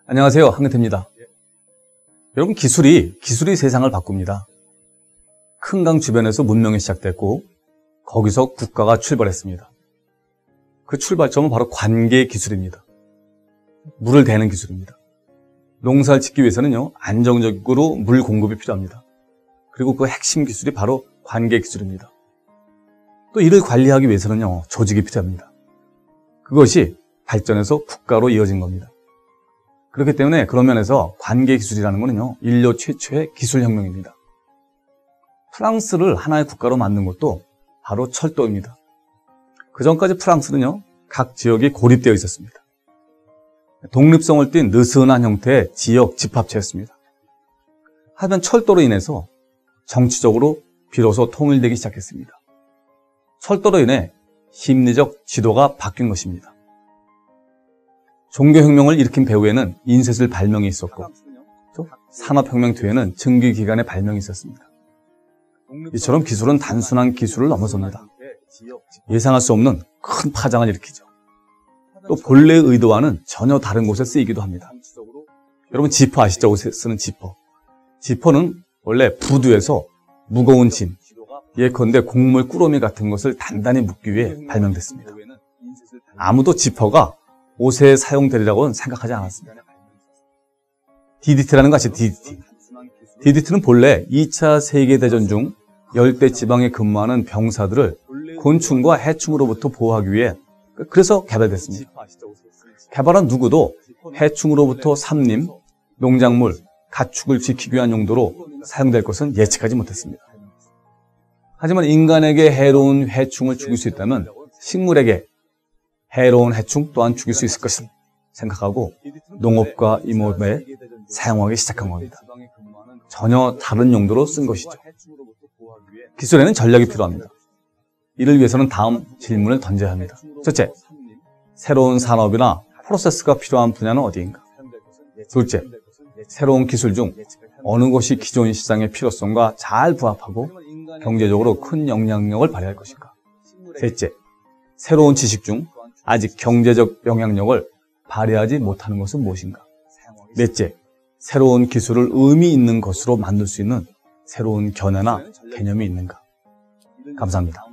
안녕하세요. 한근태입니다. 여러분, 기술이 세상을 바꿉니다. 큰 강 주변에서 문명이 시작됐고 거기서 국가가 출발했습니다. 그 출발점은 바로 관계 기술입니다. 물을 대는 기술입니다. 농사를 짓기 위해서는요, 안정적으로 물 공급이 필요합니다. 그리고 그 핵심 기술이 바로 관계 기술입니다. 또 이를 관리하기 위해서는요, 조직이 필요합니다. 그것이 발전해서 국가로 이어진 겁니다. 그렇기 때문에 그런 면에서 관계 기술이라는 것은요, 인류 최초의 기술혁명입니다. 프랑스를 하나의 국가로 만든 것도 바로 철도입니다. 그 전까지 프랑스는요, 각 지역이 고립되어 있었습니다. 독립성을 띤 느슨한 형태의 지역 집합체였습니다. 하지만 철도로 인해서 정치적으로 비로소 통일되기 시작했습니다. 철도로 인해 심리적 지도가 바뀐 것입니다. 종교혁명을 일으킨 배후에는 인쇄술 발명이 있었고, 또 산업혁명 뒤에는 증기기관의 발명이 있었습니다. 이처럼 기술은 단순한 기술을 넘어섭니다. 예상할 수 없는 큰 파장을 일으키죠. 또 본래의 의도와는 전혀 다른 곳에 쓰이기도 합니다. 여러분, 지퍼 아시죠? 옷에 쓰는 지퍼. 지퍼는 원래 부두에서 무거운 짐, 예컨대 곡물 꾸러미 같은 것을 단단히 묶기 위해 발명됐습니다. 아무도 지퍼가 옷에 사용되리라고는 생각하지 않았습니다. DDT라는 거 아시죠? DDT. DDT는 본래 2차 세계대전 중 열대 지방에 근무하는 병사들을 곤충과 해충으로부터 보호하기 위해 그래서 개발됐습니다. 개발한 누구도 해충으로부터 삼림, 농작물, 가축을 지키기 위한 용도로 사용될 것은 예측하지 못했습니다. 하지만 인간에게 해로운 해충을 죽일 수 있다면 식물에게 해로운 해충 또한 죽일 수 있을 것을 생각하고 농업과 임업에 사용하기 시작한 겁니다. 전혀 다른 용도로 쓴 것이죠. 기술에는 전략이 필요합니다. 이를 위해서는 다음 질문을 던져야 합니다. 첫째, 새로운 산업이나 프로세스가 필요한 분야는 어디인가? 둘째, 새로운 기술 중 어느 것이 기존 시장의 필요성과 잘 부합하고 경제적으로 큰 영향력을 발휘할 것인가? 셋째, 새로운 지식 중 아직 경제적 영향력을 발휘하지 못하는 것은 무엇인가? 넷째, 새로운 기술을 의미 있는 것으로 만들 수 있는 새로운 견해나 개념이 있는가? 감사합니다.